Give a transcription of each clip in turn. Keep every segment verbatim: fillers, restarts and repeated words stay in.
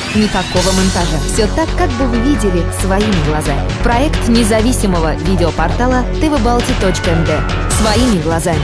Никакого монтажа. Все так, как бы вы видели своими глазами. Проект независимого видеопортала тэ вэ балти точка эн дэ. Своими глазами.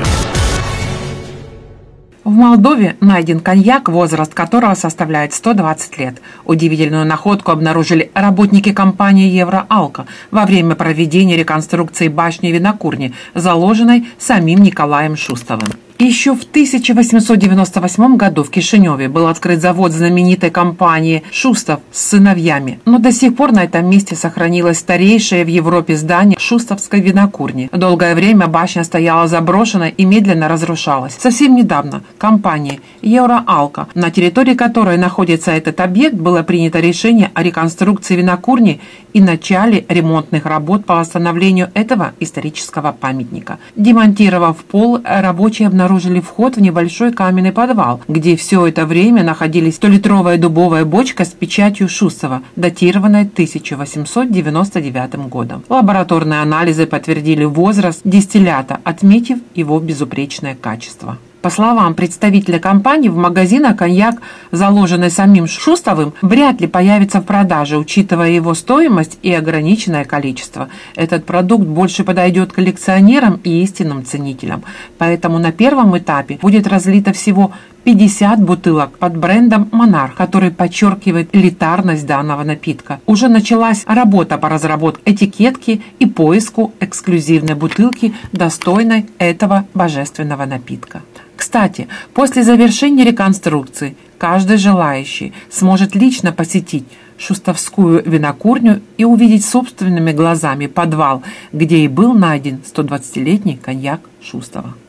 В Молдове найден коньяк, возраст которого составляет сто двадцать лет. Удивительную находку обнаружили работники компании «Евроалко» во время проведения реконструкции башни винокурни, заложенной самим Николаем Шустовым. Еще в тысяча восемьсот девяносто восьмом году в Кишиневе был открыт завод знаменитой компании «Шустов» с сыновьями, но до сих пор на этом месте сохранилось старейшее в Европе здание Шустовской винокурни. Долгое время башня стояла заброшенной и медленно разрушалась. Совсем недавно компания «Евроалко», на территории которой находится этот объект, было принято решение о реконструкции винокурни и начале ремонтных работ по восстановлению этого исторического памятника. Демонтировав пол, рабочие обнаружили вход в небольшой каменный подвал, где все это время находились столитровая дубовая бочка с печатью Шустова, датированной тысяча восемьсот девяносто девятым годом. Лабораторные анализы подтвердили возраст дистиллята, отметив его безупречное качество. По словам представителя компании, в магазинах коньяк, заложенный самим Шустовым, вряд ли появится в продаже, учитывая его стоимость и ограниченное количество. Этот продукт больше подойдет коллекционерам и истинным ценителям. Поэтому на первом этапе будет разлито всего пятьдесят бутылок под брендом «Монарх», который подчеркивает элитарность данного напитка. Уже началась работа по разработке этикетки и поиску эксклюзивной бутылки, достойной этого божественного напитка. Кстати, после завершения реконструкции каждый желающий сможет лично посетить Шустовскую винокурню и увидеть собственными глазами подвал, где и был найден сто двадцатилетний коньяк Шустова.